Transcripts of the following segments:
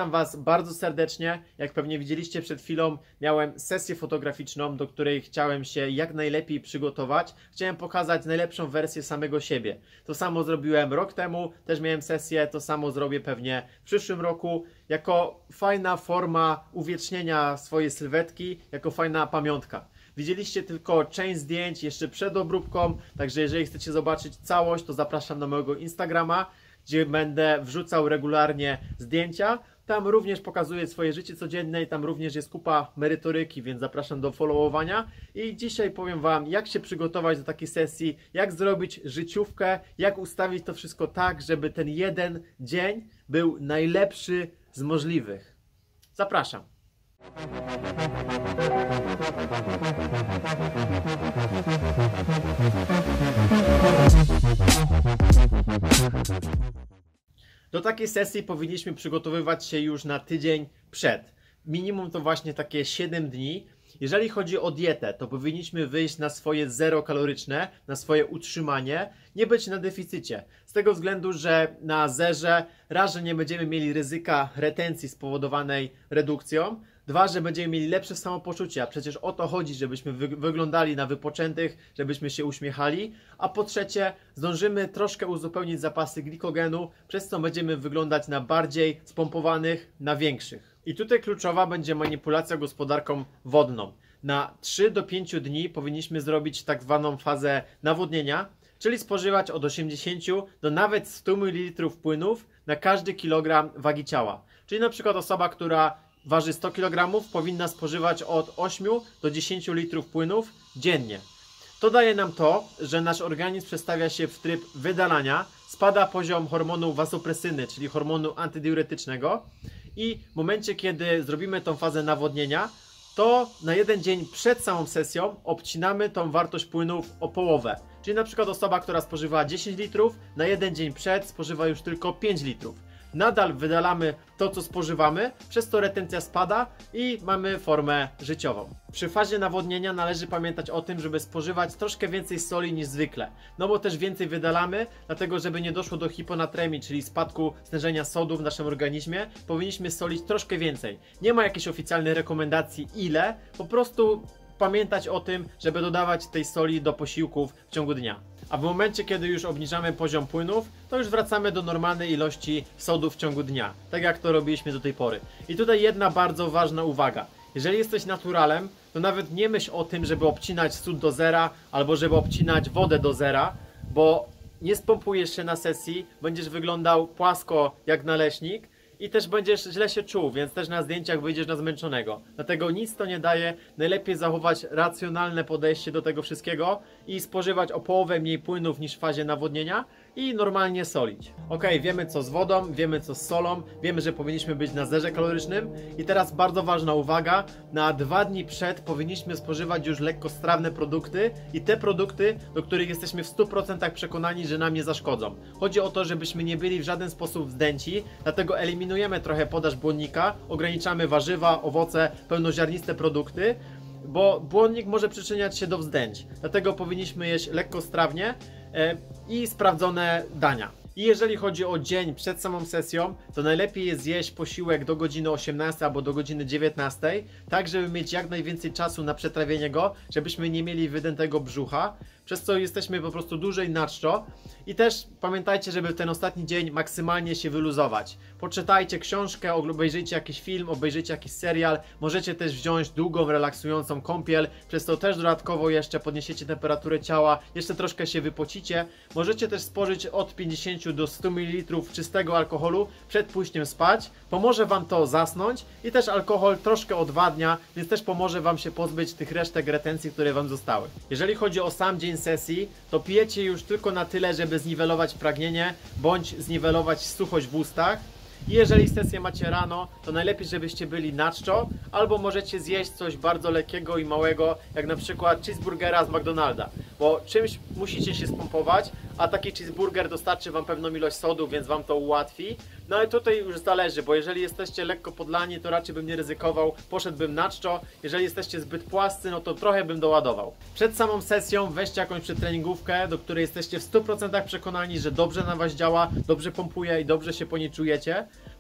Witam Was bardzo serdecznie. Jak pewnie widzieliście przed chwilą, miałem sesję fotograficzną, do której chciałem się jak najlepiej przygotować. Chciałem pokazać najlepszą wersję samego siebie. To samo zrobiłem rok temu, też miałem sesję, to samo zrobię pewnie w przyszłym roku. Jako fajna forma uwiecznienia swojej sylwetki, jako fajna pamiątka. Widzieliście tylko część zdjęć jeszcze przed obróbką, także jeżeli chcecie zobaczyć całość, to zapraszam na mojego Instagrama, gdzie będę wrzucał regularnie zdjęcia. Tam również pokazuję swoje życie codzienne i tam również jest kupa merytoryki, więc zapraszam do followowania. I dzisiaj powiem Wam, jak się przygotować do takiej sesji, jak zrobić życiówkę, jak ustawić to wszystko tak, żeby ten jeden dzień był najlepszy z możliwych. Zapraszam. Do takiej sesji powinniśmy przygotowywać się już na tydzień przed. Minimum to właśnie takie 7 dni. Jeżeli chodzi o dietę, to powinniśmy wyjść na swoje zero kaloryczne, na swoje utrzymanie, nie być na deficycie. Z tego względu, że na zerze raz, że nie będziemy mieli ryzyka retencji spowodowanej redukcją, dwa, że będziemy mieli lepsze samopoczucie, a przecież o to chodzi, żebyśmy wyglądali na wypoczętych, żebyśmy się uśmiechali, a po trzecie, zdążymy troszkę uzupełnić zapasy glikogenu, przez co będziemy wyglądać na bardziej spompowanych, na większych. I tutaj kluczowa będzie manipulacja gospodarką wodną. Na 3 do 5 dni powinniśmy zrobić tak zwaną fazę nawodnienia, czyli spożywać od 80 do nawet 100 ml płynów na każdy kilogram wagi ciała. Czyli na przykład osoba, która waży 100 kg, powinna spożywać od 8 do 10 litrów płynów dziennie. To daje nam to, że nasz organizm przestawia się w tryb wydalania, spada poziom hormonu wasopresyny, czyli hormonu antydiuretycznego i w momencie, kiedy zrobimy tą fazę nawodnienia, to na jeden dzień przed samą sesją obcinamy tą wartość płynów o połowę. Czyli na przykład osoba, która spożywała 10 litrów, na jeden dzień przed spożywa już tylko 5 litrów. Nadal wydalamy to, co spożywamy, przez to retencja spada i mamy formę życiową. Przy fazie nawodnienia należy pamiętać o tym, żeby spożywać troszkę więcej soli niż zwykle. No bo też więcej wydalamy, dlatego żeby nie doszło do hiponatremii, czyli spadku stężenia sodu w naszym organizmie, powinniśmy solić troszkę więcej. Nie ma jakiejś oficjalnej rekomendacji ile, po prostu pamiętać o tym, żeby dodawać tej soli do posiłków w ciągu dnia. A w momencie, kiedy już obniżamy poziom płynów, to już wracamy do normalnej ilości sodu w ciągu dnia, tak jak to robiliśmy do tej pory. I tutaj jedna bardzo ważna uwaga. Jeżeli jesteś naturalem, to nawet nie myśl o tym, żeby obcinać sód do zera, albo żeby obcinać wodę do zera, bo nie spompujesz się na sesji, będziesz wyglądał płasko jak naleśnik, i też będziesz źle się czuł, więc też na zdjęciach wyjdziesz na zmęczonego. Dlatego nic to nie daje. Najlepiej zachować racjonalne podejście do tego wszystkiego i spożywać o połowę mniej płynów niż w fazie nawodnienia i normalnie solić. Ok, wiemy co z wodą, wiemy co z solą, wiemy, że powinniśmy być na zerze kalorycznym i teraz bardzo ważna uwaga, na 2 dni przed powinniśmy spożywać już lekkostrawne produkty i te produkty, do których jesteśmy w 100% przekonani, że nam nie zaszkodzą. Chodzi o to, żebyśmy nie byli w żaden sposób wzdęci, dlatego eliminujemy trochę podaż błonnika, ograniczamy warzywa, owoce, pełnoziarniste produkty, bo błonnik może przyczyniać się do wzdęć. Dlatego powinniśmy jeść lekkostrawnie i sprawdzone dania. I jeżeli chodzi o dzień przed samą sesją, to najlepiej jest zjeść posiłek do godziny 18 albo do godziny 19, tak żeby mieć jak najwięcej czasu na przetrawienie go, żebyśmy nie mieli wydętego brzucha, przez co jesteśmy po prostu dłużej na czczo. I też pamiętajcie, żeby w ten ostatni dzień maksymalnie się wyluzować. Poczytajcie książkę, obejrzyjcie jakiś film, obejrzyjcie jakiś serial, możecie też wziąć długą, relaksującą kąpiel, przez to też dodatkowo jeszcze podniesiecie temperaturę ciała, jeszcze troszkę się wypocicie. Możecie też spożyć od 50 do 100 ml czystego alkoholu przed pójściem spać. Pomoże Wam to zasnąć i też alkohol troszkę odwadnia, więc też pomoże Wam się pozbyć tych resztek retencji, które Wam zostały. Jeżeli chodzi o sam dzień sesji, to pijecie już tylko na tyle, żeby zniwelować pragnienie bądź zniwelować suchość w ustach. I jeżeli sesję macie rano, to najlepiej, żebyście byli na czczo, albo możecie zjeść coś bardzo lekkiego i małego, jak na przykład cheeseburgera z McDonalda, bo czymś musicie się spompować, a taki cheeseburger dostarczy Wam pewną ilość sodu, więc Wam to ułatwi. No ale tutaj już zależy, bo jeżeli jesteście lekko podlani, to raczej bym nie ryzykował, poszedłbym na czczo. Jeżeli jesteście zbyt płascy, no to trochę bym doładował. Przed samą sesją weźcie jakąś przedtreningówkę, do której jesteście w 100% przekonani, że dobrze na Was działa, dobrze pompuje i dobrze się po niej czujecie.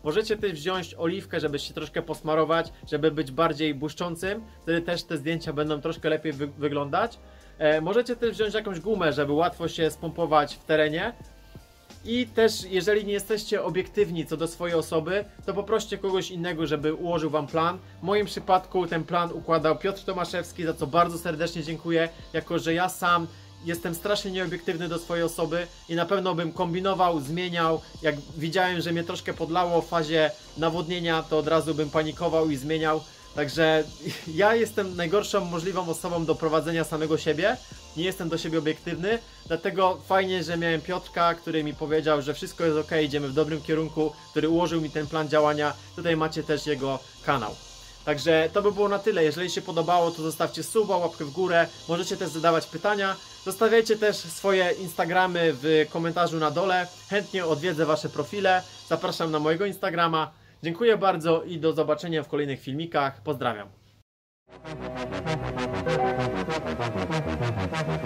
Możecie też wziąć oliwkę, żeby się troszkę posmarować, żeby być bardziej błyszczącym, wtedy też te zdjęcia będą troszkę lepiej wyglądać. Możecie też wziąć jakąś gumę, żeby łatwo się spompować w terenie. I też, jeżeli nie jesteście obiektywni co do swojej osoby, to poproście kogoś innego, żeby ułożył wam plan. W moim przypadku ten plan układał Piotr Tomaszewski, za co bardzo serdecznie dziękuję, jako że ja sam jestem strasznie nieobiektywny do swojej osoby i na pewno bym kombinował, zmieniał. Jak widziałem, że mnie troszkę podlało w fazie nawodnienia, to od razu bym panikował i zmieniał. Także ja jestem najgorszą możliwą osobą do prowadzenia samego siebie. Nie jestem do siebie obiektywny, dlatego fajnie, że miałem Piotrka, który mi powiedział, że wszystko jest ok, idziemy w dobrym kierunku, który ułożył mi ten plan działania. Tutaj macie też jego kanał. Także to by było na tyle. Jeżeli się podobało, to zostawcie suba, łapkę w górę. Możecie też zadawać pytania. Zostawiajcie też swoje Instagramy w komentarzu na dole. Chętnie odwiedzę wasze profile. Zapraszam na mojego Instagrama. Dziękuję bardzo i do zobaczenia w kolejnych filmikach. Pozdrawiam.